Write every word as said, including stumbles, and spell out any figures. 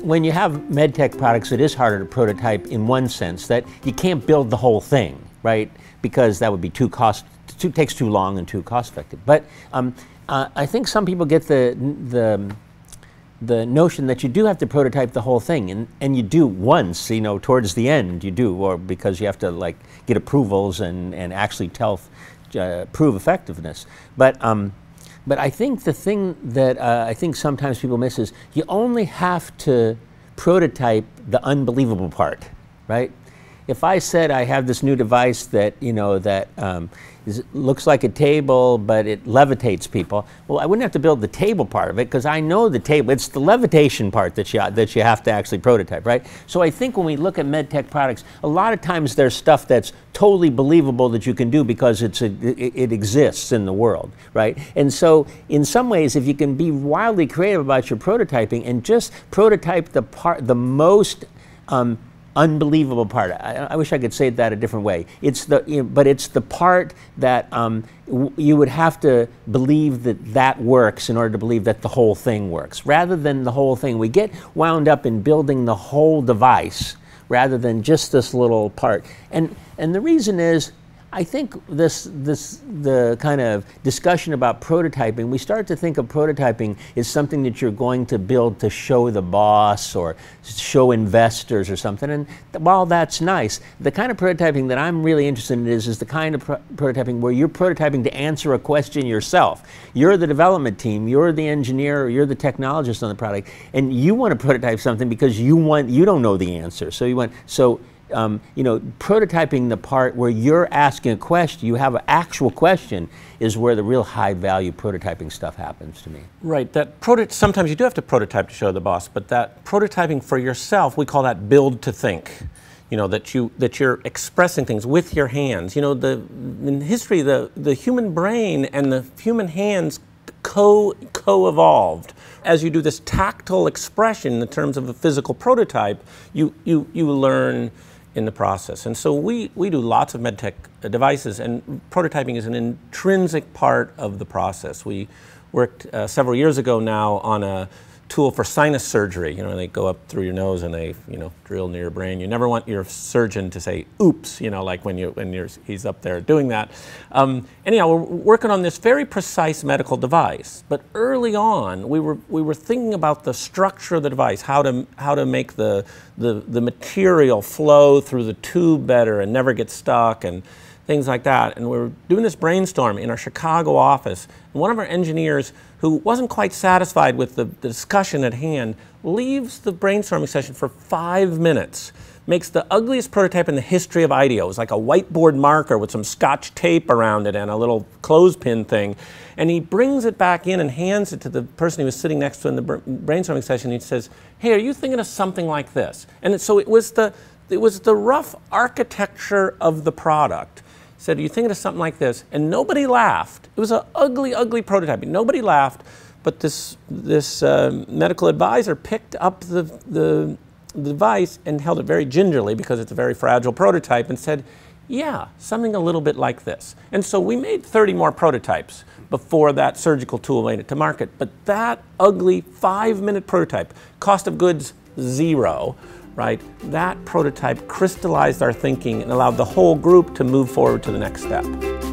when you have medtech products, it is harder to prototype in one sense, that you can't build the whole thing, right? Because that would be too cost, too, takes too long and too cost effective. But um, uh, I think some people get the, the, the notion that you do have to prototype the whole thing, and, and you do once, you know, towards the end you do, or because you have to like get approvals and, and actually tell, uh, prove effectiveness. But, um, but I think the thing that uh, I think sometimes people miss is you only have to prototype the unbelievable part, right? If I said I have this new device that, you know, that um, is, looks like a table, but it levitates people, well, I wouldn't have to build the table part of it, because I know the table. It's the levitation part that you, that you have to actually prototype, right? So I think when we look at medtech products, a lot of times there's stuff that's totally believable that you can do because it's a, it, it exists in the world, right? And so in some ways, if you can be wildly creative about your prototyping and just prototype the part, the most um, unbelievable part. I, I wish I could say that a different way. It's the, you know, but it's the part that um, w you would have to believe that that works in order to believe that the whole thing works, rather than the whole thing. We get wound up in building the whole device rather than just this little part. And and the reason is, I think this, this, the kind of discussion about prototyping, we start to think of prototyping as something that you're going to build to show the boss or show investors or something. And while that's nice, the kind of prototyping that I'm really interested in is, is the kind of pro prototyping where you're prototyping to answer a question yourself. You're the development team, you're the engineer, or you're the technologist on the product, and you want to prototype something because you want, you don't know the answer. So you want, so Um, you know, prototyping the part where you're asking a question, you have an actual question, is where the real high value prototyping stuff happens to me. Right, that proto sometimes you do have to prototype to show the boss, but that prototyping for yourself, we call that build to think. You know, that, you, that you're expressing things with your hands. You know, the, in history, the, the human brain and the human hands co, co-evolved. As you do this tactile expression in terms of a physical prototype, you, you, you learn in the process. And so we, we do lots of medtech devices, and prototyping is an intrinsic part of the process. We worked uh, several years ago now on a tool for sinus surgery. You know, they go up through your nose and they, you know, drill near your brain. You never want your surgeon to say, oops, you know, like when, you, when you're, he's up there doing that. Um, anyhow, we're working on this very precise medical device. But early on, we were, we were thinking about the structure of the device, how to, how to make the, the, the material flow through the tube better and never get stuck, and things like that. And we were doing this brainstorm in our Chicago office. And one of our engineers, who wasn't quite satisfied with the, the discussion at hand, leaves the brainstorming session for five minutes, makes the ugliest prototype in the history of IDEO. It was like a whiteboard marker with some scotch tape around it and a little clothespin thing. And he brings it back in and hands it to the person he was sitting next to in the brainstorming session. He says, hey, are you thinking of something like this? And it, so it was, the, it was the rough architecture of the product. He said, are you thinking of something like this? And nobody laughed. It was an ugly, ugly prototype. Nobody laughed, but this, this uh, medical advisor picked up the, the, the device and held it very gingerly, because it's a very fragile prototype, and said, yeah, something a little bit like this. And so we made thirty more prototypes before that surgical tool made it to market. But that ugly five-minute prototype, cost of goods zero, right? That prototype crystallized our thinking and allowed the whole group to move forward to the next step.